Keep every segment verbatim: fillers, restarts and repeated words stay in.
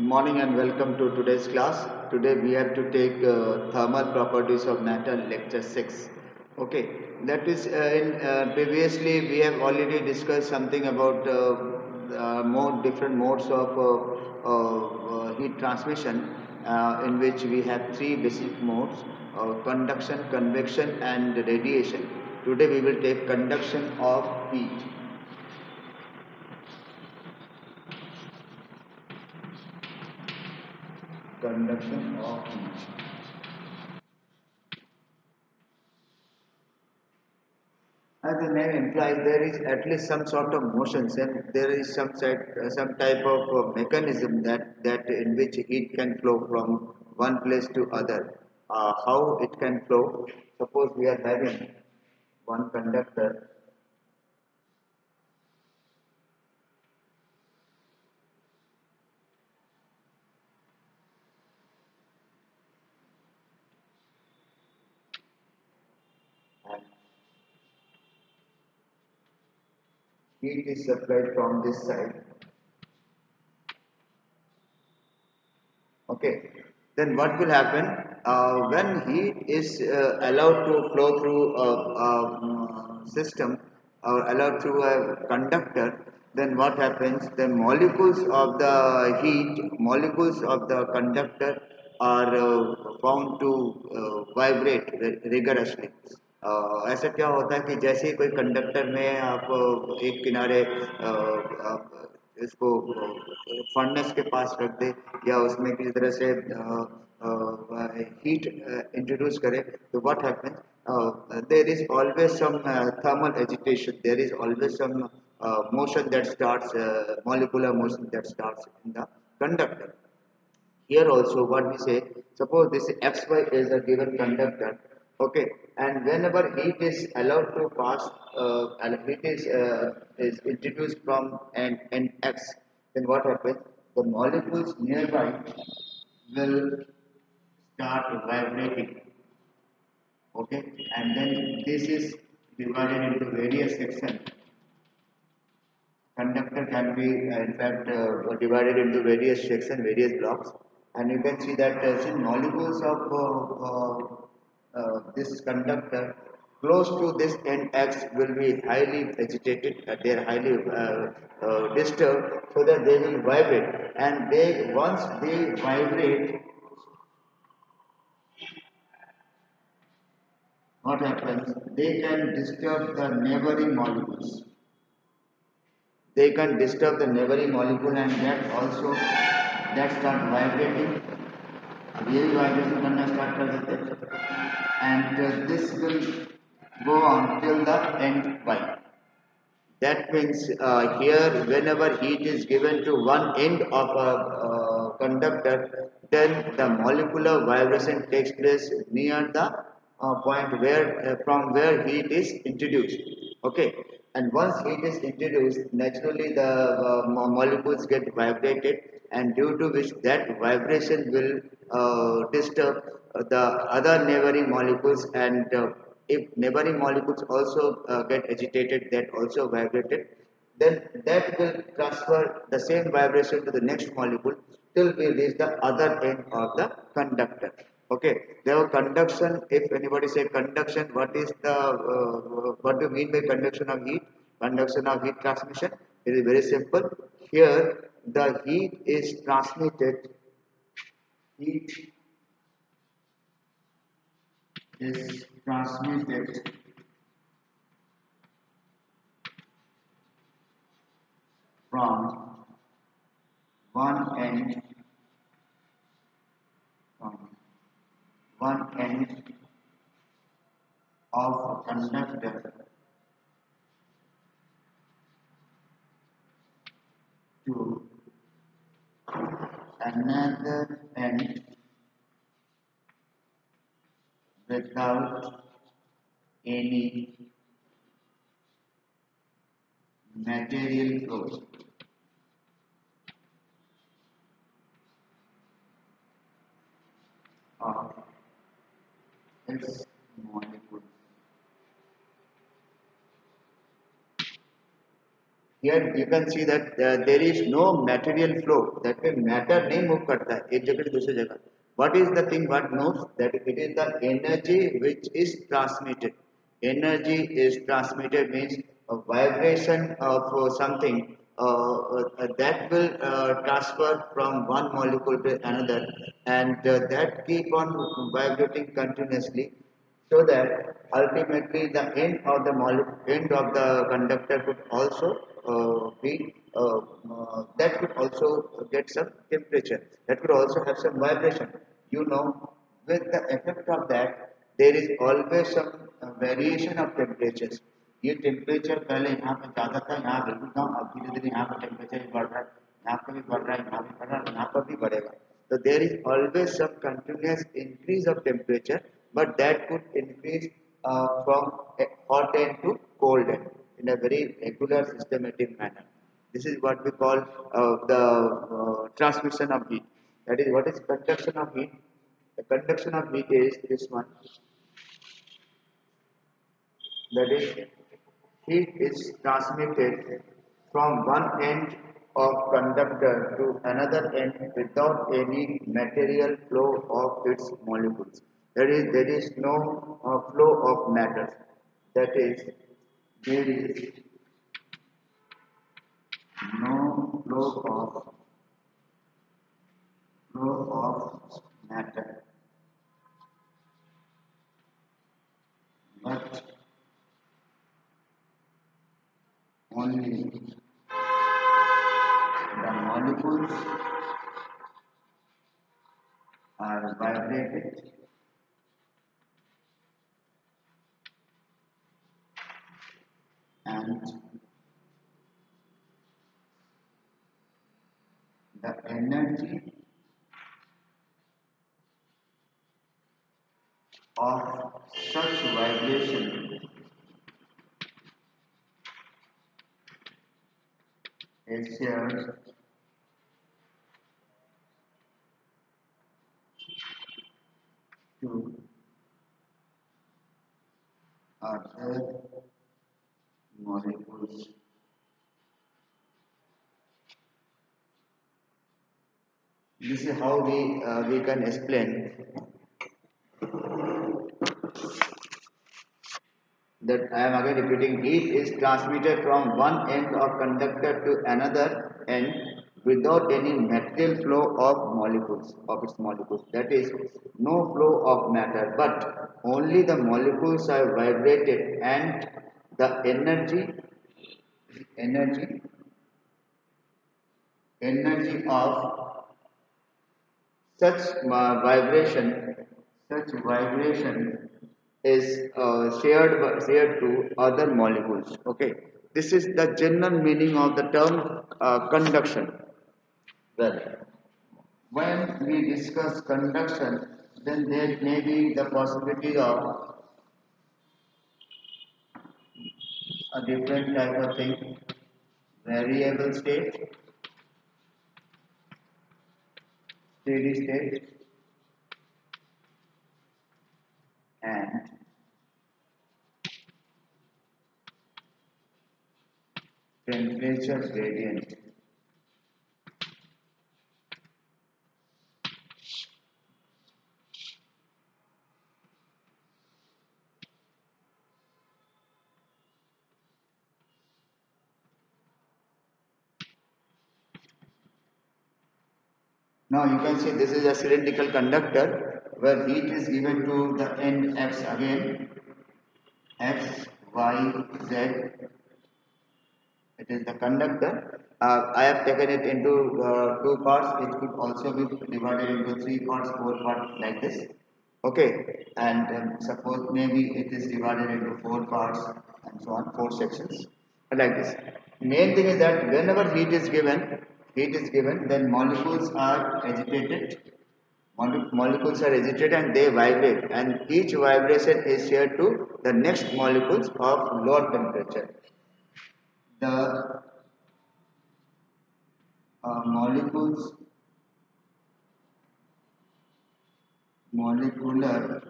morning and welcome to today's class. Today we have to take uh, thermal properties of matter lecture six. Okay, that is uh, in uh, previously we have already discussed something about uh, uh, more different modes of uh, uh, uh, heat transmission, uh, in which we have three basic modes: uh, conduction, convection, and radiation. Today we will take conduction of heat. Conduction of heat. As the name implies, there is at least some sort of motions, and there is some set, uh, some type of uh, mechanism that that in which heat can flow from one place to other. Uh, how it can flow? Suppose we are having one conductor, and heat is supplied from this side. Okay, then what will happen uh, when heat is uh, allowed to flow through a, a system or allowed through a conductor? Then what happens? The molecules of the heat, molecules of the conductor are uh, found to uh, vibrate rigorously. uh, ऐसा क्या होता है कि जैसे ही कोई conductor में आप uh, एक किनारे uh, आप इसको फर्नेस के पास रख दे या उसमें किसी तरह से हीट इंट्रोड्यूस करे तो what happens there is always some thermal agitation there is always some motion that starts uh, molecular motion that starts in the conductor. Here also what we say, suppose this xy is a given conductor, okay, and whenever heat is allowed to pass uh, and heat is uh, is introduced from an, an x, then what happens? The molecules nearby will start vibrating, okay, and then this is divided into various sections. Conductor can be uh, in fact uh, divided into various sections, various blocks, and you can see that uh, see molecules of uh, uh, uh, this conductor close to this end x will be highly agitated, uh, they are highly uh, uh, disturbed, so that they will vibrate, and they once they vibrate, what happens? They can disturb the neighboring molecules. They can disturb the neighboring molecule, and that also that start vibrating, ये भी vibration करना start कर देते हैं, and uh, this will go on till the end y. That means uh, here whenever heat is given to one end of a uh, conductor, then the molecular vibration takes place near the uh, point where uh, from where heat is introduced. Okay, and once heat is introduced, naturally the uh, molecules get vibrated, and due to which that vibration will uh, disturb uh, the other neighboring molecules, and uh, if neighboring molecules also uh, get agitated, that also vibrated, then that will transfer the same vibration to the next molecule till we reach the other end of the conductor. Okay, there conduction. If anybody say conduction, what is the uh, what do you mean by conduction of heat? Conduction of heat transmission. It is very simple. Here the heat is transmitted. Heat is transmitted from one end from one end of a conductor to another end without any material flow. Of its molecule. here you can see that uh, there is no material flow. That means matter नहीं move करता है एक जगह से दूसरी जगह. What is the thing what moves? That it is the energy which is transmitted. Energy is transmitted means a vibration of uh, something uh, uh, that will uh, transfer from one molecule to another, and uh, that keep on vibrating continuously, so that ultimately the end of the mole- end of the conductor could also uh, be uh, uh, that could also get some temperature, that could also have some vibration. You know, with the effect of that, there is always some uh, variation of temperatures. ये temperature पहले यहाँ पे ज़्यादा था, यहाँ बिल्कुल कम, अब धीरे धीरे यहाँ पे टेम्परेचर भी बढ़ रहा है, यहाँ पे भी बढ़ रहा है, यहाँ भी बढ़ रहा है, यहाँ पर भी बढ़ेगा. So there is always some continuous increase of temperature, but that could increase uh, from hot end to cold end in a very regular systematic manner. This is what we call uh, the uh, transmission of heat. That is, what is conduction of heat? The conduction of heat is this one. That is, heat is transmitted from one end of conductor to another end without any material flow of its molecules. That is, there is no uh, flow of matter. That is, there is no flow of flow of matter, but only the molecules are vibrated and the energy of such vibration is shared to other molecules. This is how we uh, we can explain that. I am again repeating, heat is transmitted from one end of conductor to another end without any material flow of molecules of its molecules. That is, no flow of matter, but only the molecules are vibrated, and the energy energy energy of such uh, vibration such vibration is uh, shared by- shared to other molecules. Okay, this is the general meaning of the term uh, conduction. Well, when we discuss conduction, then there may be the possibility of a different type of thing: variable state, steady state, and temperature gradient. Now you can see this is a cylindrical conductor where heat is given to the end x again, x, y, z. It is the conductor. Uh, I have taken it into uh, two parts. It could also be divided into three parts, four parts, like this. Okay, and um, suppose maybe it is divided into four parts and so on, four sections, like this. Main thing is that whenever heat is given, heat is given, then molecules are agitated. Mole- Molecules are agitated and they vibrate, and each vibration is shared to the next molecules of lower temperature. The uh, molecules molecular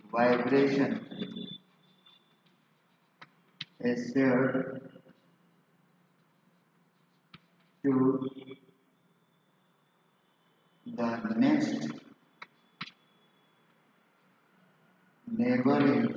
vibration is shared to the next neighboring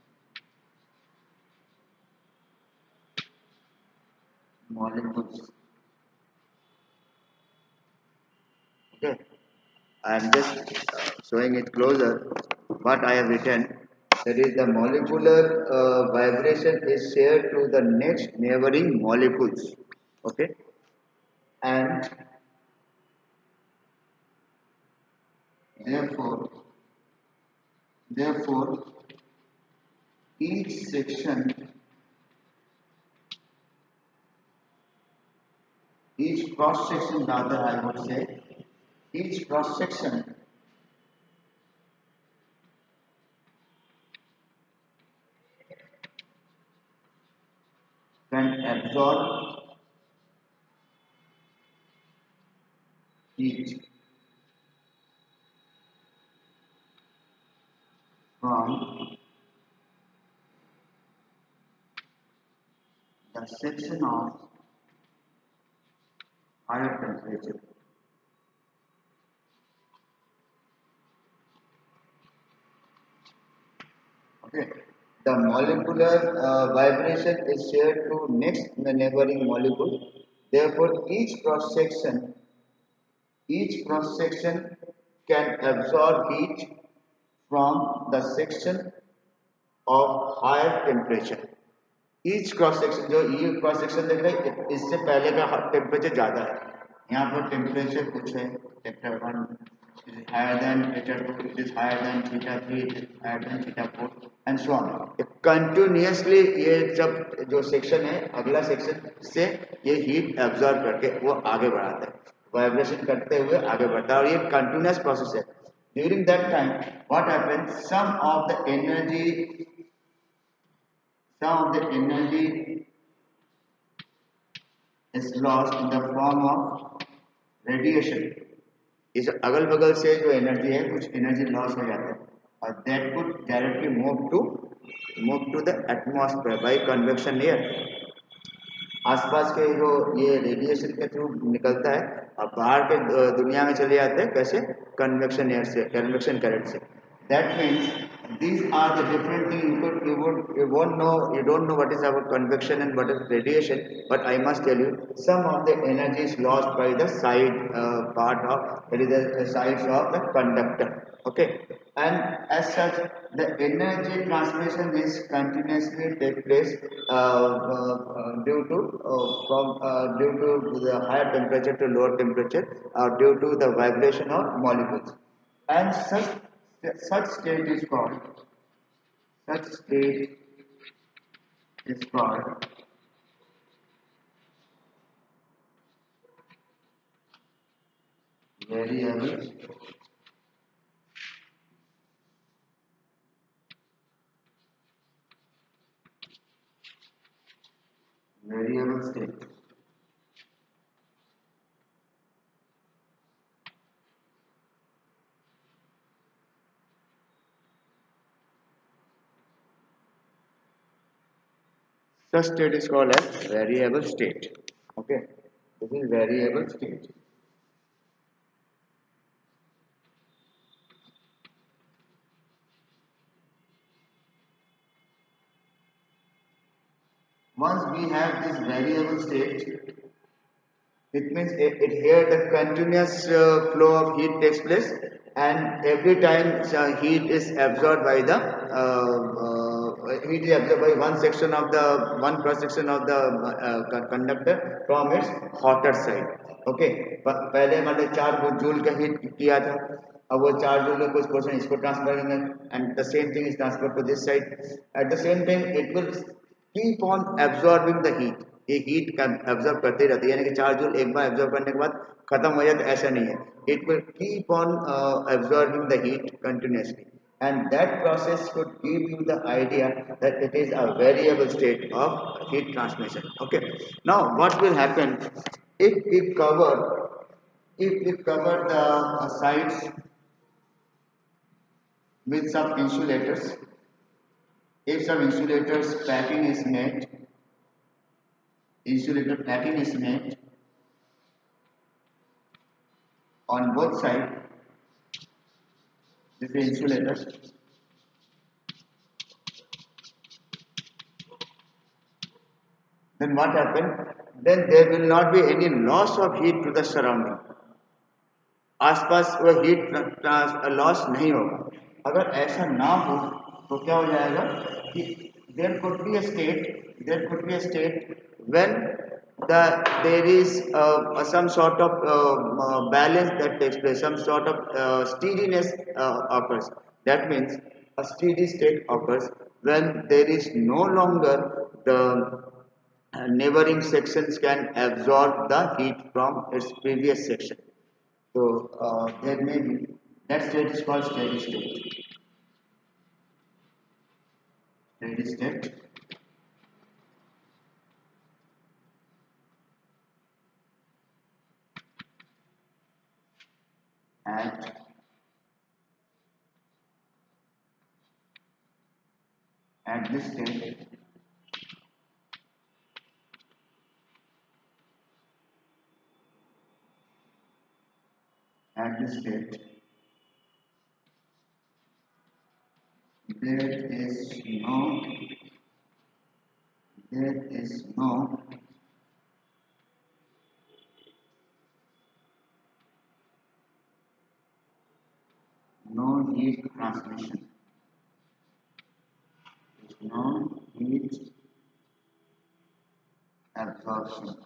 molecules. Okay, I am just uh, showing it closer. What I have written, that is the molecular uh, vibration is shared to the next neighboring molecules. Okay, and therefore, therefore, each section, each cross section, rather, I would say, each cross section can absorb heat from the section of higher temperature. Okay. The molecular uh, vibration is shared to next neighboring molecule. Therefore, each cross section, each cross section can absorb heat from the section of higher temperature. Each cross section जो ये cross section देख रहे हैं इससे पहले का temperature ज़्यादा है. यहाँ पर टेम्परेचर कुछ है, temperature one is higher than theta two, it is higher than theta three, it is higher than theta four and so on. Continuously ये जब जो सेक्शन है अगला सेक्शन से ये हीट एब्जॉर्ब करके वो आगे बढ़ाता है, वाइब्रेशन करते हुए आगे बढ़ता है और ये कंटिन्यूस प्रोसेस है. During that time what happens, some of the energy some of the energy is lost in the form of radiation. इस अगल बगल से जो एनर्जी है कुछ एनर्जी लॉस हो जाता है और that could directly move to move to the atmosphere by convection air. आसपास के जो ये रेडिएशन के थ्रू निकलता है और बाहर के दुनिया में चले जाते हैं कैसे, कन्वेक्शन एयर से, कन्वेक्शन करंट से. That means these are the different things. You could, you would, you won't know, you don't know what is our convection and what is radiation. But I must tell you, some of the energy is lost by the side uh, part of, that is the sides of the conductor. Okay, and as such, the energy transmission is continuously take place uh, uh, uh, due to uh, from uh, due to the higher temperature to lower temperature, or due to the vibration of molecules, and such. Such state is called, such state is called variable variable state. Such state is called as variable state. Okay, this is variable state. Once we have this variable state, it means it, it here the continuous uh, flow of heat takes place, and every time uh, heat is absorbed by the uh, uh, heat is absorbed by one section of the one cross section of the uh, conductor from its hotter side. Okay, पहले मतलब चार joule का heat किया था, अब वो चार joule का कुछ पोर्शन इसको ट्रांसफर करेंगे and the same thing is transferred to this side. At the same time it will keep on absorbing the heat. ये हीट का एब्जॉर्ब करते रहती है, यानी कि चार जूल एक बार एब्जॉर्ब करने के बाद खत्म हो जाए तो ऐसा नहीं है. It will keep on absorbing the heat continuously, and that process could give you the idea that it is a variable state of heat transmission. Okay, now what will happen if we cover if we cover the uh, sides with some insulators. If some insulators packing is made, insulator packing is made, on both sides. This is insulator. Then what happened? Then there will not be any loss of heat to the surrounding. आसपास वो heat loss नहीं होगा. अगर ऐसा ना हो तो क्या हो जाएगा कि there could be a state there could be a state when the there is uh, some sort of uh, uh, balance that takes place, some sort of uh, steadiness uh, occurs. That means a steady state occurs when there is no longer the uh, neighboring sections can absorb the heat from its previous section. So uh, there may be, that state is called steady state. Steady state. At at this state, at this state, there is no there is no no heat transmission. No heat absorption.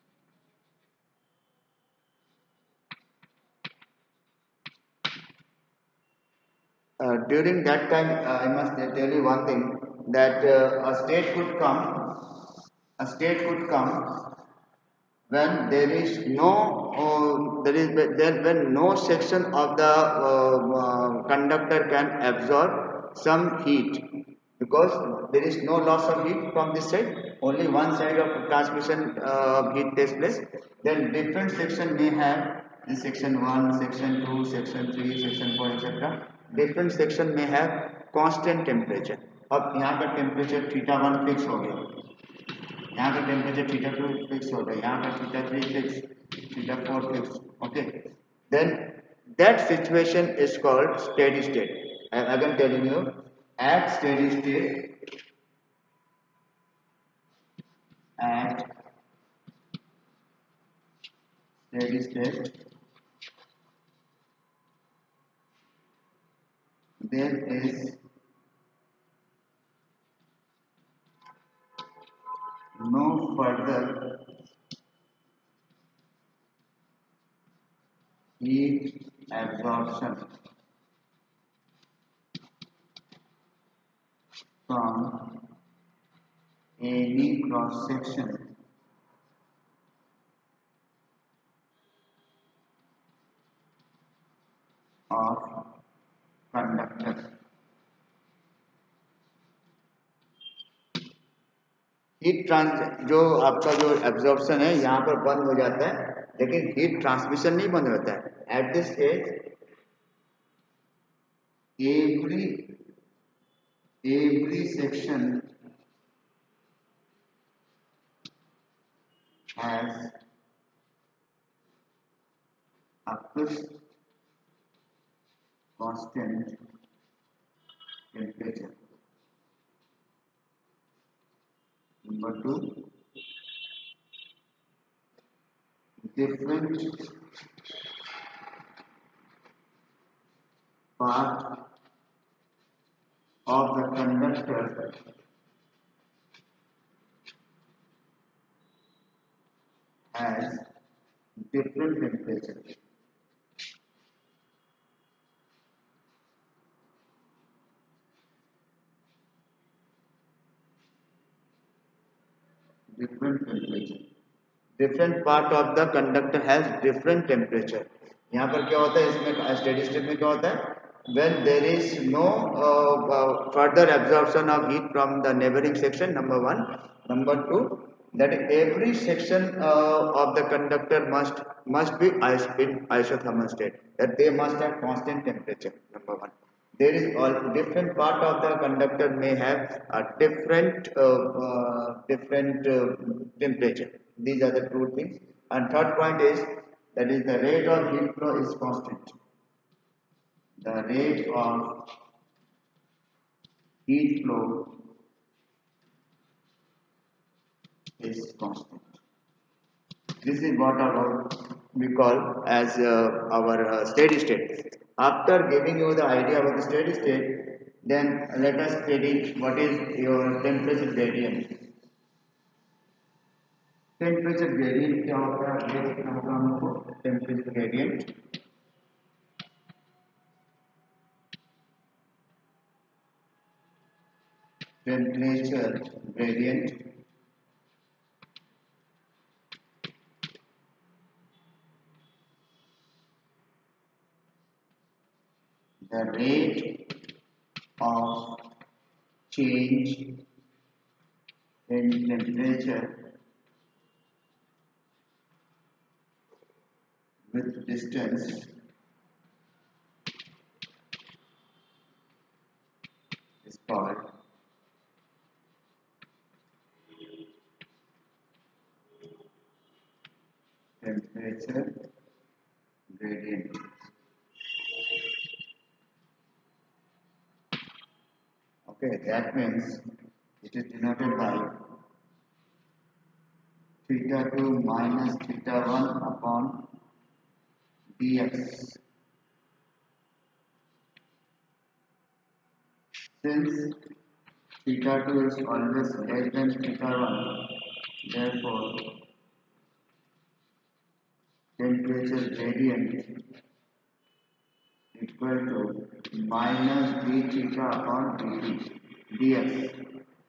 Uh, during that time, uh, I must tell you one thing, that uh, a state could come, a state could come when there is no, uh, there is there when no section of the uh, uh, conductor can absorb some heat, because there is no loss of heat from this side, only one side of transmission uh, heat takes place. Then different section may have this section one, section two, section three, section four, et cetera. Different section may have constant temperature. अब यहाँ का temperature theta one fix हो गया, यहाँ का temperature theta two fix हो गया, यहाँ का theta three fix, theta four fix. Okay, then that situation is called steady state. I am again telling you, at steady state, at steady state, there is no further heat absorption from any cross section of conductor. Heat trans जो आपका जो absorption है यहाँ पर बंद हो जाता है, लेकिन हीट ट्रांसमिशन नहीं बंद होता है. At this stage every every section has a fixed constant temperature. Number two, different part of the conductor has different temperature. Different temperature. Different part of the conductor has different temperature. यहाँ पर क्या होता है, इसमें steady state में क्या होता है, when there is no uh, uh, further absorption of heat from the neighboring section, number one. Number two, that every section uh, of the conductor must must be in isothermal state, that they must have constant temperature. Number one, there is all different part of the conductor may have a different uh, uh, different uh, temperature. These are the two things. And third point is that is the rate of heat flow is constant. The rate of heat flow is constant. This is what our we call as uh, our uh, steady state. After giving you the idea about the steady state, then let us study what is your temperature gradient. Temperature gradient क्या होता है? ये देखना होगा हमको. Temperature gradient. Temperature gradient. The rate of change in temperature with distance is called temperature gradient. Okay, that means it is denoted by theta two minus theta one upon dx. Since theta two is always less than theta one, therefore temperature gradient equal to minus d theta upon dt dx.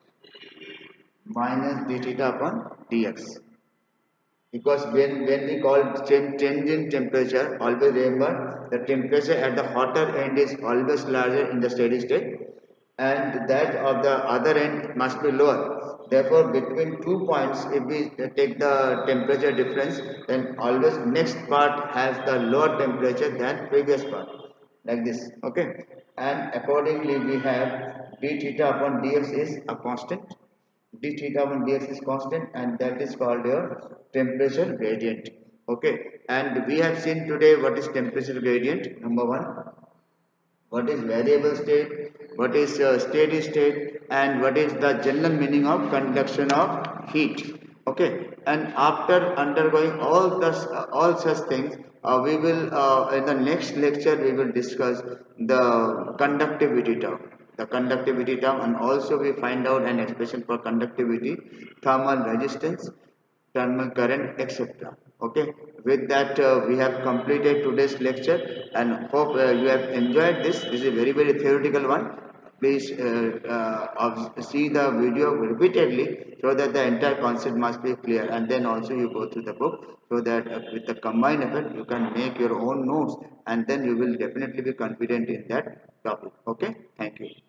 Minus d theta upon dx. Because when, when we call change, change in temperature, always remember the temperature at the hotter end is always larger in the steady state and that of the other end must be lower. Therefore, between two points, if we take the temperature difference, then always next part has the lower temperature than previous part. Like this, okay? And accordingly, we have d theta upon dx is a constant. D theta upon dx is constant and that is called your temperature gradient. Okay, and we have seen today what is temperature gradient. Number one, what is variable state, what is uh, steady state, and what is the general meaning of conduction of heat. Okay, and after undergoing all this, uh, all such things, uh, we will uh, in the next lecture we will discuss the conductivity term. The conductivity term, and also we find out an expression for conductivity, thermal resistance, thermal current, et cetera. Okay, with that uh, we have completed today's lecture and hope uh, you have enjoyed this. This is a very very theoretical one. Please uh, uh, see the video repeatedly so that the entire concept must be clear, and then also you go through the book so that uh, with the combined effort you can make your own notes and then you will definitely be confident in that topic. Okay, thank you.